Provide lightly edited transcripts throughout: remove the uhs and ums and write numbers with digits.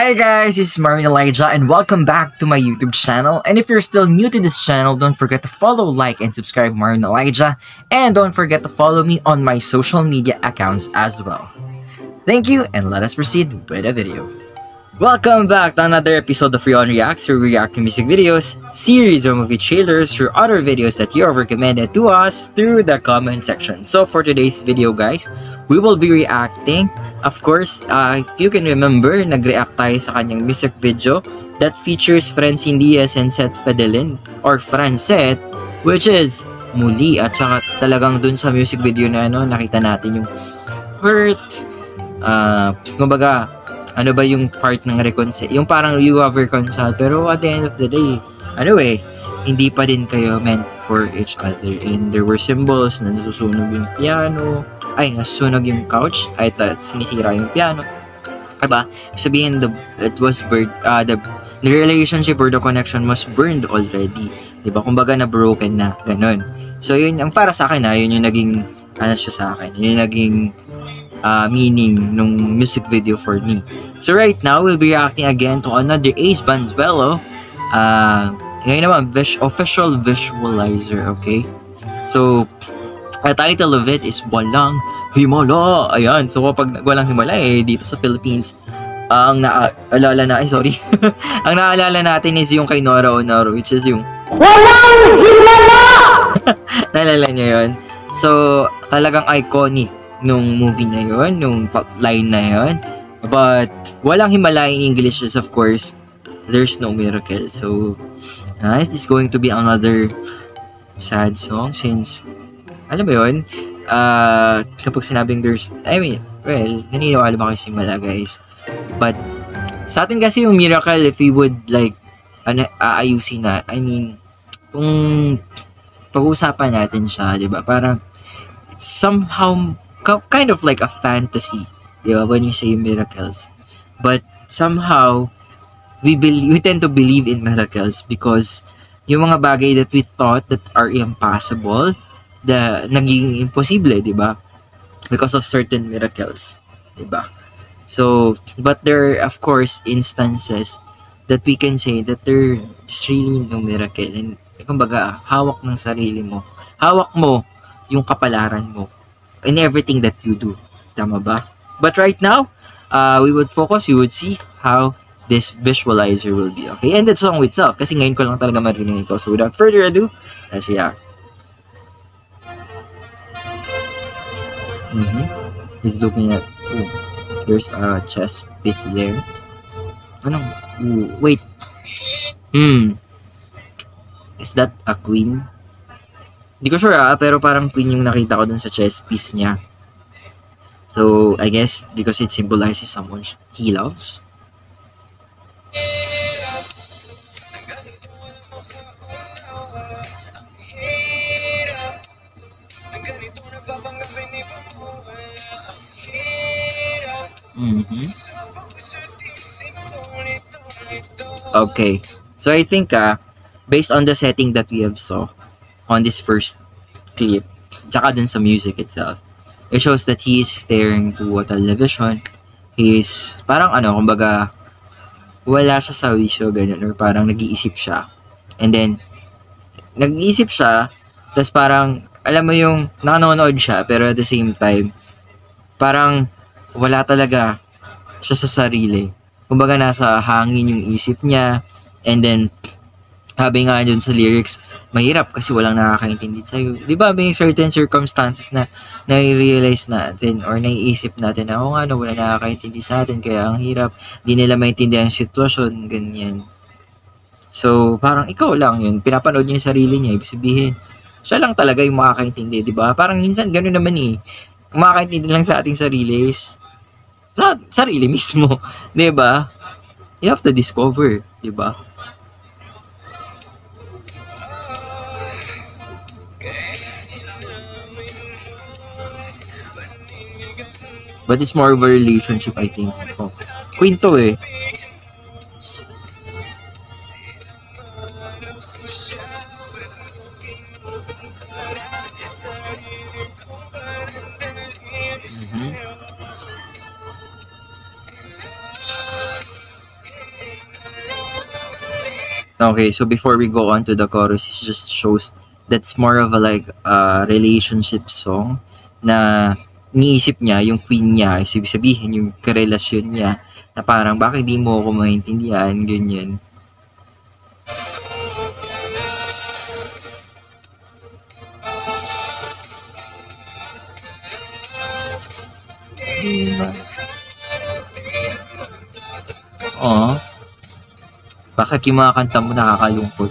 Hi guys, this is Marvin Elijah and welcome back to my YouTube channel. And if you're still new to this channel, don't forget to follow, like, and subscribe Marvin Elijah. And don't forget to follow me on my social media accounts as well. Thank you, and let us proceed with the video. Welcome back to another episode of Rion Reacts, where we react to music videos, series or movie trailers, or other videos that you have recommended to us through the comment section. So for today's video guys, we will be reacting. Of course, if you can remember, nag-react tayo sa kanyang music video that features Francine Diaz and Seth Fedelin, or Francet, which is Muli. At saka talagang dun sa music video na nakita natin yung hurt, kumbaga, ano ba yung part ng reconcile, yung parang you have reconciled, pero at the end of the day, hindi pa din kayo meant for each other. And there were symbols na nasusunog yung piano, nasusunog yung couch, sinisira yung piano. Diba? Sabihin, it was burned, the relationship or the connection was burned already. Diba? Kumbaga na broken na, ganun. So yun, ang para sa akin yun yung naging, siya sa akin, yun yung naging meaning nung music video for me. So right now, we'll be reacting again to another Ace Banzuelo. Ngayon naman, official visualizer, okay? So, the title of it is Walang Himala. Ayan, so kapag walang himala dito sa Philippines, ang naalala na, ang naalala natin is yung kay Nora Honoro, which is yung Walang Himala! Naalala niyo yun? So, talagang iconic nung movie na yun, nung line na yun. But walang himala in English is, of course, there's no miracle. So is this going to be another sad song? Since alam mo yun, kapag sinabing there's, naniniwala ba kayo sa himala guys? But sa atin kasi yung miracle, if we would like aayusin na, kung pag-uusapan natin siya, diba, parang it's somehow kind of like a fantasy, diba, when you say miracles. But somehow we tend to believe in miracles because yung mga bagay that we thought that are impossible, naging imposible, diba, because of certain miracles, diba. So but there are of course instances that we can say that there is really no miracle, and kumbaga hawak ng sarili mo, hawak mo yung kapalaran mo in everything that you do. Tama ba? But right now, we would see how this visualizer will be. Okay? And the song itself, kasi ngayon ko lang talaga marinig ito. So without further ado, let's react. He's looking at, there's a chess piece there. Wait. Is that a queen? Hindi ko sure pero parang queen yung nakita ko dun sa chess piece niya. So, I guess because it symbolizes someone he loves. Okay. So, I think based on the setting that we have saw on this first clip, tsaka dun sa music itself, it shows that he is staring to a television. He is parang kumbaga wala siya sa wisyo, ganyan, or parang nag-iisip siya. And then nag-iisip siya, tas parang alam mo yung nanonood siya, pero at the same time parang wala talaga siya sa sarili. Kumbaga nasa hangin yung isip niya. And then sabi nga dun sa lyrics, mahirap kasi walang nakakaintindi sa'yo. Di ba, may certain circumstances na nai-realize natin or naiisip natin na, wala nakakaintindi sa atin, kaya ang hirap, di nila maintindihan ang sitwasyon, ganyan. So, parang ikaw lang yun, pinapanood niya yung sarili niya, ibig sabihin, siya lang talaga yung makakaintindi, di ba? Parang minsan, gano'n naman makakaintindi lang sa ating sarili is, sa sarili mismo, di ba? You have to discover, di ba? But it's more of a relationship, I think. Queen to Okay, so before we go on to the chorus, it just shows that's more of a like relationship song na iniisip niya, yung queen niya, ibig sabihin yung karelasyon niya, na parang bakit di mo ako maintindihan, ganyan. Oo. Bakit yung mga kanta mo nakakalungkot?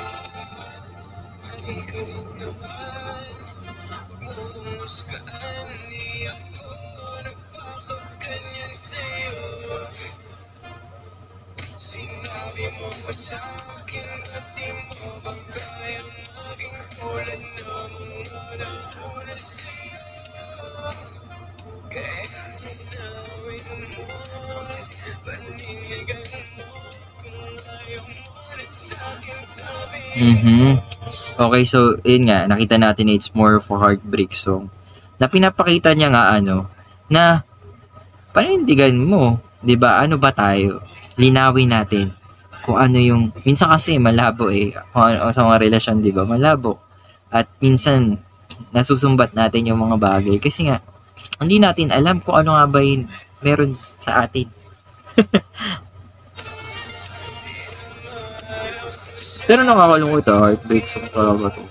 Mhm. Okay, so yun nga, nakita natin na it's more for heartbreak song. Na pinapakita niya nga na panindigan mo, 'di ba? Ano ba tayo? Linawin natin kung ano yung minsan kasi malabo kung ano sa mga relasyon, 'di ba? Malabo. At minsan nasusumbat natin yung mga bagay kasi nga hindi natin alam kung ano nga ba yung meron sa atin. Pero nakakalungkot heartbreak song talaga to.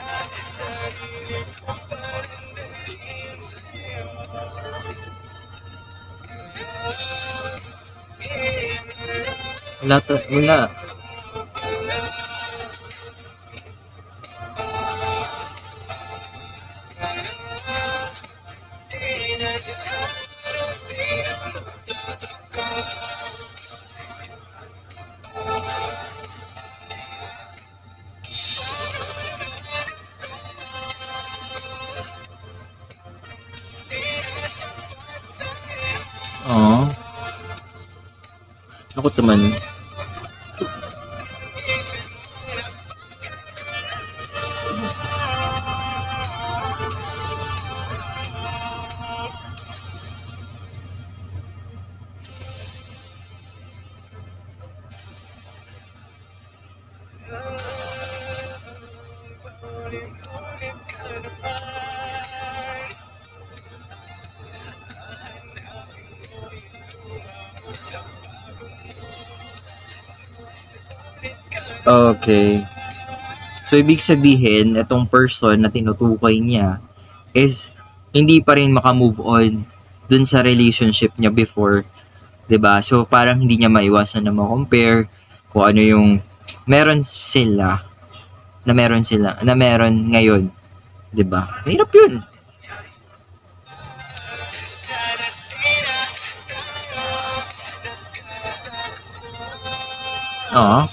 Wala. Oo. Lungkot naman. Okay. So, ibig sabihin, itong person na tinutukoy niya is hindi pa rin makamove on dun sa relationship niya before. 'Di ba? So, parang hindi niya maiwasan na ma-compare kung ano yung meron na meron ngayon. 'Di ba? Mahirap yun. Oo.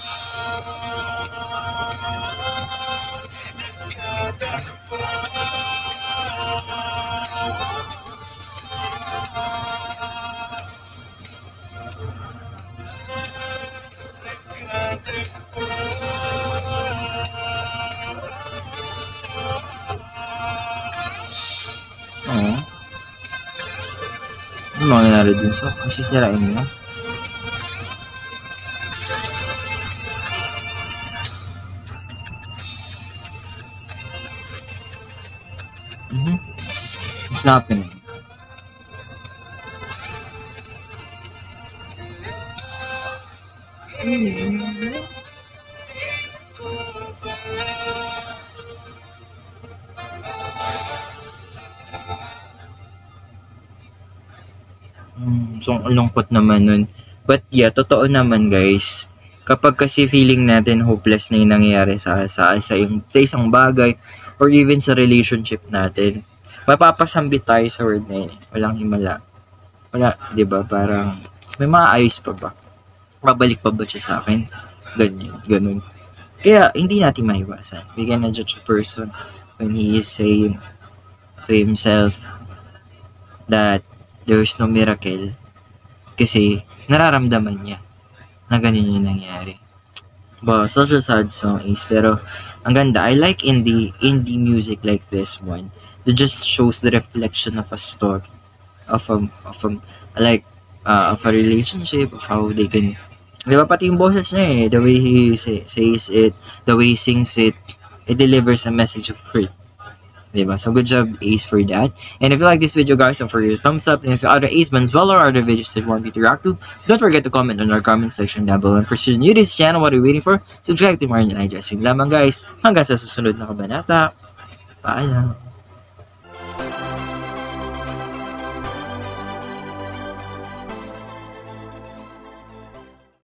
Oo. Ano mangyayari dun sa masisirain mo? What's happening? So, ang lungkot naman nun. But yeah, totoo naman guys. Kapag kasi feeling natin hopeless na yung nangyayari sa isang bagay or even sa relationship natin, mapapasambit tayo sa word na yun. Walang himala. Wala, di ba? Parang, may maayos pa ba? Babalik pa ba siya sa akin? Ganun. Kaya, hindi natin maiwasan. We cannot judge a person when he is saying to himself that there's no miracle kasi nararamdaman niya na ganun yung nangyari. Wow, such a sad song is pero ang ganda. I like indie music like this one that just shows the reflection of a story of a relationship, of how they can Di ba? Pati yung boses niya eh, the way he says it, the way he sings it, it delivers a message of hurt. Diba? So good job Ace for that. And if you like this video guys, don't forget to thumbs up. And if you other Ace Bands well or other videos that you want me to react to, don't forget to comment on our comment section down below. And for sure new to this channel, what are you waiting for? Subscribe to Marlon I just lamang guys. Hanggang sa susunod na kabanata. Paalam.